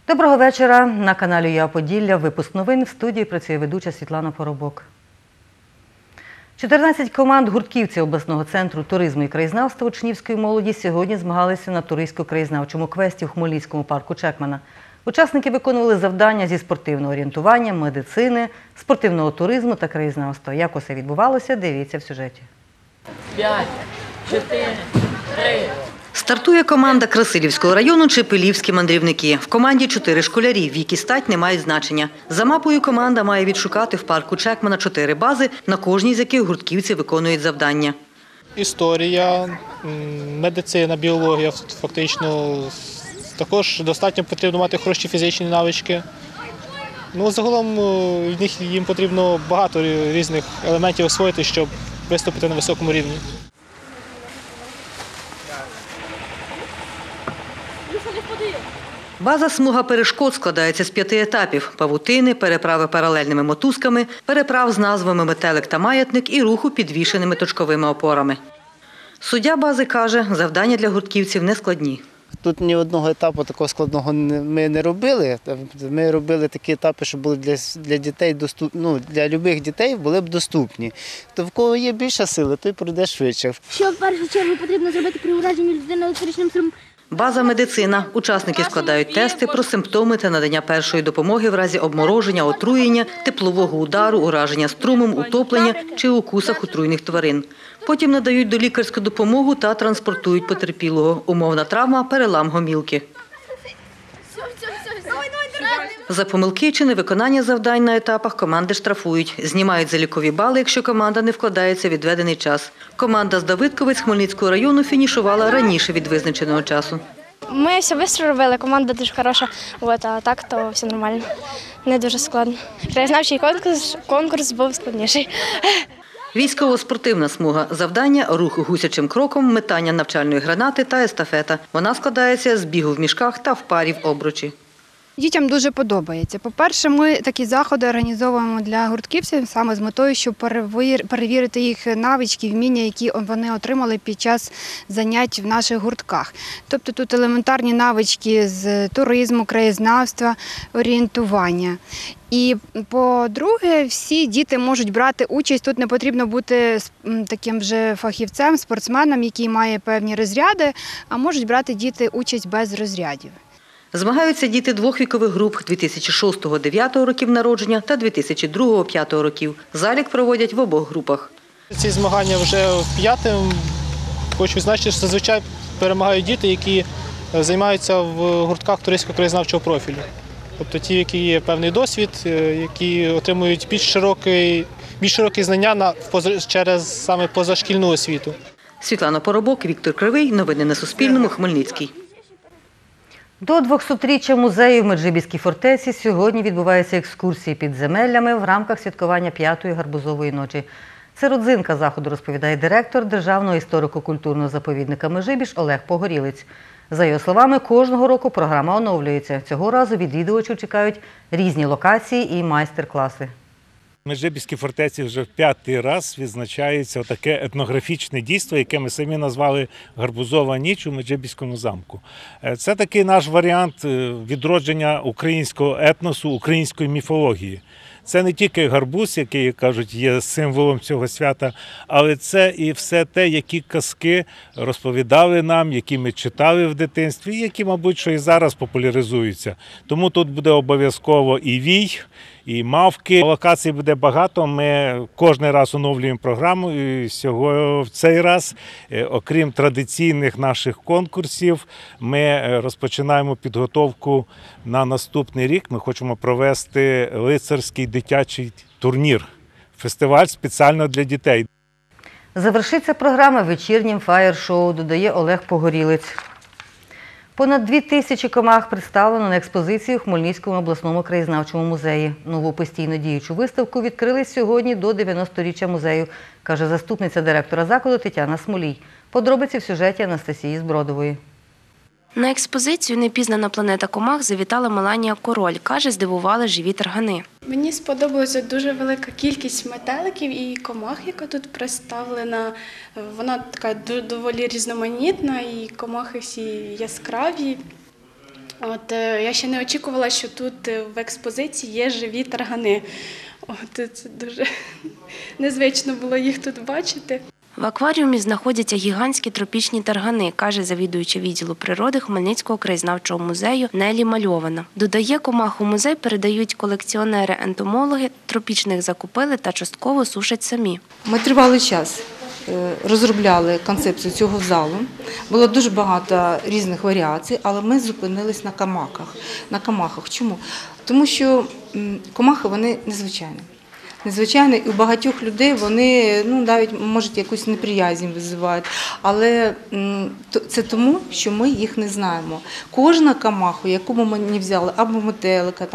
Доброго вечора. На каналі ЮА Поділля. Випуск новин. В студії працює ведуча Світлана Поробок. 14 команд гуртківців обласного центру туризму і краєзнавства учнівської молоді сьогодні змагалися на туристсько-краєзнавчому квесті в Хмельницькому парку Чекмана. Учасники виконували завдання зі спортивного орієнтування, медицини, спортивного туризму та краєзнавства. Як усе відбувалося, дивіться в сюжеті. 5, 4, 3. Стартує команда Красилівського району «Чепелівські мандрівники». В команді 4 школярі, вік і стать не мають значення. За мапою команда має відшукати в парку Чекмана 4 бази, на кожній з яких гуртківці виконують завдання. Історія, медицина, біологія фактично. Також достатньо потрібно мати хороші фізичні навички. Загалом їм потрібно багато різних елементів освоїти, щоб виступити на високому рівні. База «Смуга перешкод» складається з 5 етапів – павутини, переправи паралельними мотузками, переправ з назвами «Метелик» та «Маятник» і руху підвішеними точковими опорами. Суддя бази каже, завдання для гуртківців не складні. Тут ні одного етапу такого складного ми не робили. Ми робили такі етапи, що були для дітей доступні, для будь-яких дітей були б доступні. То в кого є більше сили, той пройде швидше. Що в першу чергу потрібно зробити при ураженні людини електричним струмом? База «Медицина». Учасники складають тести про симптоми та надання першої допомоги в разі обмороження, отруєння, теплового удару, ураження струмом, утоплення чи укусах отруйних тварин. Потім надають долікарську допомогу та транспортують потерпілого. Умовна травма – перелам гомілки. За помилки чи невиконання завдань на етапах команди штрафують. Знімають залікові бали, якщо команда не вкладається в відведений час. Команда з Давидковець Хмельницького району фінішувала раніше від визначеного часу. Ми все швидко робили, команда дуже хороша, а так то все нормально, не дуже складно. Краєзнавчий конкурс був складніший. Військово-спортивна смуга. Завдання – рух гусячим кроком, метання навчальної гранати та естафета. Вона складається з бігу в мішках та в парі в обручі. Дітям дуже подобається. По-перше, ми такі заходи організовуємо для гуртківців саме з метою, щоб перевірити їх навички, вміння, які вони отримали під час занять в наших гуртках. Тобто тут елементарні навички з туризму, краєзнавства, орієнтування. І, по-друге, всі діти можуть брати участь. Тут не потрібно бути таким вже фахівцем, спортсменом, який має певні розряди, а можуть брати діти участь без розрядів. Змагаються діти 2 вікових груп – 2006-2009 років народження та 2002-2005 років. Залік проводять в обох групах. Ці змагання вже в 5-му. Хочу відзначити, що зазвичай перемагають діти, які займаються в гуртках туристсько-краєзнавчого профілю. Тобто ті, які є певний досвід, які отримують більш широкі знання через саме позашкільну освіту. Світлана Поробок, Віктор Кривий. Новини на Суспільному. Хмельницький. До 200-річчя музею в Меджибіській фортеці сьогодні відбуваються екскурсії підземеллями в рамках святкування 5-ї гарбузової ночі. Це родзинка заходу, розповідає директор Державного історико-культурного заповідника Межибіж Олег Погорілець. За його словами, кожного року програма оновлюється. Цього разу відвідувачів чекають різні локації і майстер-класи. В Меджибіській фортеці вже в 5-й раз відзначається таке етнографічне дійство, яке ми самі назвали «Гарбузова ніч у Меджибіському замку». Це такий наш варіант відродження українського етносу, української міфології. Це не тільки гарбуз, який, кажуть, є символом цього свята, але це і все те, які казки розповідали нам, які ми читали в дитинстві, які, мабуть, що і зараз популяризуються. Тому тут буде обов'язково і вій, і мавки. Локацій буде багато, ми кожен раз оновлюємо програму. І в цей раз, окрім традиційних наших конкурсів, ми розпочинаємо підготовку на наступний рік. Ми хочемо провести лицарський дитячий турнір, фестиваль спеціально для дітей. Завершиться програма вечірнім фаєр-шоу, додає Олег Погорілець. Понад 2000 комах представлено на експозиції у Хмельницькому обласному краєзнавчому музеї. Нову постійно діючу виставку відкрили сьогодні до 90-річчя музею, каже заступниця директора закладу Тетяна Смолій. Подробиці в сюжеті Анастасії Збродової. На експозицію «Непізнана планета комах» завітала Меланія Король. Каже, здивували живі таргани. Мені сподобалася дуже велика кількість метеликів і комах, яка тут представлена. Вона така доволі різноманітна, і комахи всі яскраві. Я ще не очікувала, що тут в експозиції є живі таргани. Це дуже незвично було їх тут бачити. В акваріумі знаходяться гігантські тропічні таргани, каже завідуюча відділу природи Хмельницького краєзнавчого музею Нелі Мальована. Додає, комах у музей передають колекціонери-ентомологи, тропічних закупили та частково сушать самі. Ми тривалий час розробляли концепцію цього залу. Було дуже багато різних варіацій, але ми зупинились на камахах. Чому? Тому що комахи, вони незвичайні. Незвичайно, і у багатьох людей вони навіть можуть якусь неприязнь визивають, але це тому, що ми їх не знаємо. Кожна камаху, яку ми не взяли, або метелика,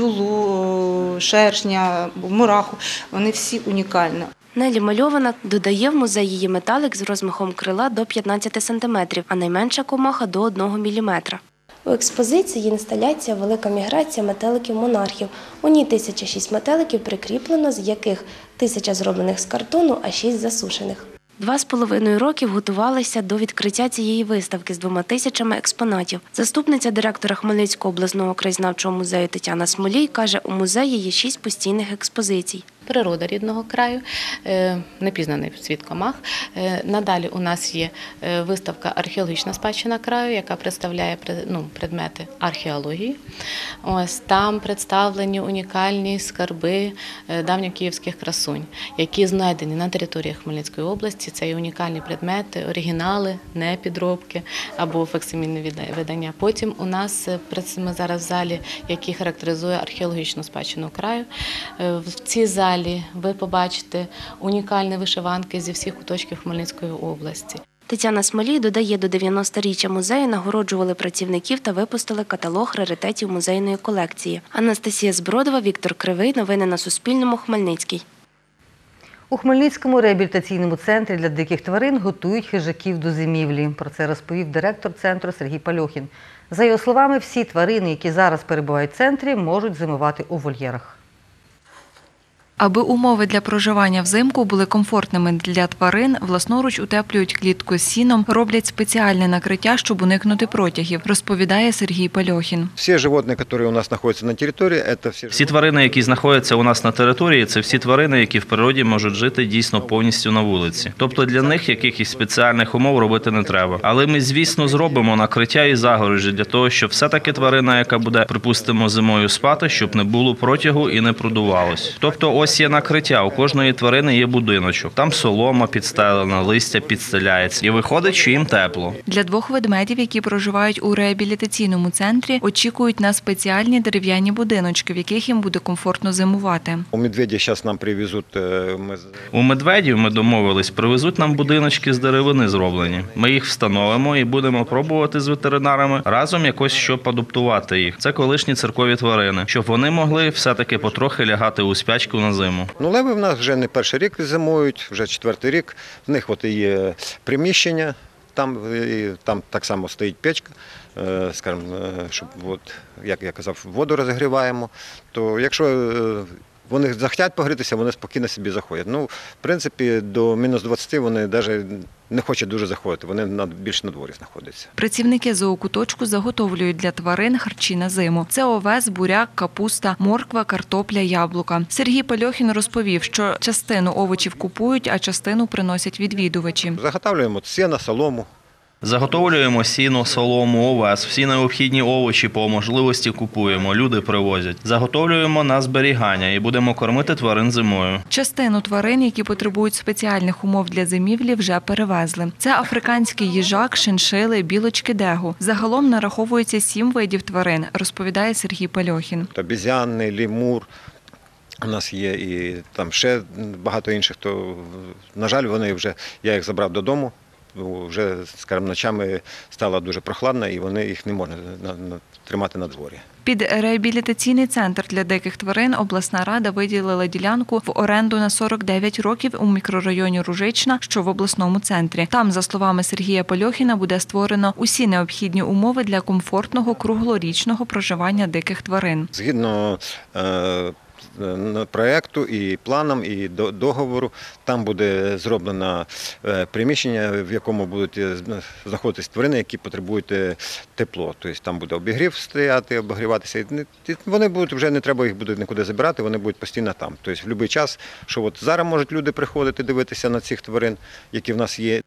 бджолу, шершня, мураху, вони всі унікальні. Нелі Мальована додає, в музеї є метелик з розмахом крила до 15 см, а найменша комаха – до 1 мм. У експозиції є інсталяція «Велика міграція метеликів-монархів». У ній 1006 метеликів прикріплено, з яких 1000 зроблених з картону, а 6 засушених. 2,5 роки готувалися до відкриття цієї виставки з 2000 експонатів. Заступниця директора Хмельницького обласного краєзнавчого музею Тетяна Смолій каже, у музеї є 6 постійних експозицій. Природа рідного краю, непізнаний світ комах. Надалі у нас є виставка «Археологічна спадщина краю», яка представляє предмети археології. Там представлені унікальні скарби давньокиївських красунь, які знайдені на території Хмельницької області. Це є унікальні предмети, оригінали, не підробки або факсимільне видання. Потім у нас ми зараз в залі, який характеризує археологічну спадщину краю. В цій залі ви побачите унікальні вишиванки зі всіх куточків Хмельницької області. Тетяна Смолій додає, до 90-річчя музею нагороджували працівників та випустили каталог раритетів музейної колекції. Анастасія Збродова, Віктор Кривий. Новини на Суспільному. Хмельницький. У Хмельницькому реабілітаційному центрі для диких тварин готують хижаків до зимівлі. Про це розповів директор центру Сергій Пальохін. За його словами, всі тварини, які зараз перебувають в центрі, можуть зимувати у вольєрах. Аби умови для проживання взимку були комфортними для тварин, власноруч утеплюють клітку з сіном, роблять спеціальне накриття, щоб уникнути протягів, розповідає Сергій Пальохін. Всі животні, які у нас знаходяться на території, це всі тварини, які знаходяться у нас на території, це всі тварини, які в природі можуть жити дійсно повністю на вулиці. Тобто для них якихось спеціальних умов робити не треба. Але ми, звісно, зробимо накриття і загорожі для того, щоб все-таки тварина, яка буде, припустимо, зимою спати, щоб не було протягу і не продувалось. Тобто ось є накриття, у кожної тварини є будиночок. Там солома підстелена, листя підстеляється. І виходить, що їм тепло. Для 2 ведмедів, які проживають у реабілітаційному центрі, очікують на спеціальні дерев'яні будиночки, в яких їм буде комфортно зимувати. У медведя зараз нам привезуть. У медведів ми домовились, привезуть нам будиночки з деревини зроблені. Ми їх встановимо і будемо пробувати з ветеринарами разом якось щоб адаптувати їх. Це колишні циркові тварини, щоб вони могли все-таки потрохи лягати у спячку на зиму. Леви в нас вже не перший рік зимують, вже 4-й рік. В них є приміщення, там так само стоїть печка, скажімо, щоб, як я казав, воду розігріваємо. То якщо вони захотять погрітися, вони спокійно собі заходять. В принципі, до мінус 20 вони навіть не хочуть дуже заходити, вони більше на дворі знаходяться. Працівники зоокуточку заготовлюють для тварин харчі на зиму. Це овес, буряк, капуста, морква, картопля, яблука. Сергій Пальохін розповів, що частину овочів купують, а частину приносять відвідувачі. Заготовлюємо сіно, солому. Заготовлюємо сіно, солому, овес, всі необхідні овочі по можливості купуємо, люди привозять. Заготовлюємо на зберігання і будемо кормити тварин зимою. Частину тварин, які потребують спеціальних умов для зимівлі, вже перевезли. Це африканський їжак, шиншили, білочки дегу. Загалом нараховується 7 видів тварин, розповідає Сергій Пальохін. Обезьяни, лемур. У нас є і там ще багато інших, то, на жаль, я їх забрав додому. Вже, скажімо, ночами стало дуже прохладно і їх не можна тримати на дворі. Під реабілітаційний центр для диких тварин обласна рада виділила ділянку в оренду на 49 років у мікрорайоні Ружична, що в обласному центрі. Там, за словами Сергія Пальохіна, буде створено усі необхідні умови для комфортного круглорічного проживання диких тварин. Згідно проєкту, і планом, і договору. Там буде зроблено приміщення, в якому будуть знаходитись тварини, які потребують тепло. Тобто там буде обігрів стояти, обігріватися. І вони будуть, вже не треба їх буде нікуди забирати, вони будуть постійно там. Тобто в будь-який час, що от зараз можуть люди приходити, дивитися на цих тварин, які в нас є.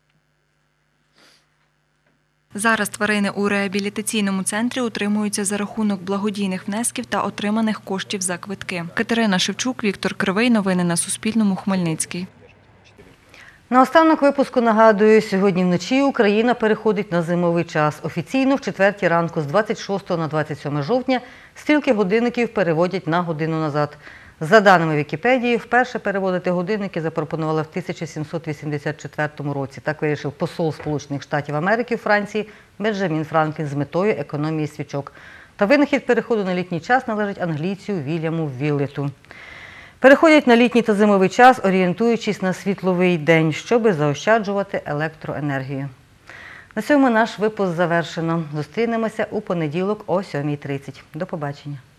Зараз тварини у реабілітаційному центрі утримуються за рахунок благодійних внесків та отриманих коштів за квитки. Катерина Шевчук, Віктор Кривий. Новини на Суспільному. Хмельницький. Наостанок випуску нагадую, сьогодні вночі Україна переходить на зимовий час. Офіційно в 4 ранку з 26 на 27 жовтня стрілки годинників переводять на годину назад. За даними Вікіпедії, вперше переводити годинники запропонували в 1784 році. Так вирішив посол Сполучених Штатів Америки у Франції Бенджамін Франклін з метою економії свічок. Та винахід переходу на літній час належить англійцю Вільяму Віллету. Переходять на літній та зимовий час, орієнтуючись на світловий день, щоб заощаджувати електроенергію. На цьому наш випуск завершено. Зустрінемося у понеділок о 7:30. До побачення.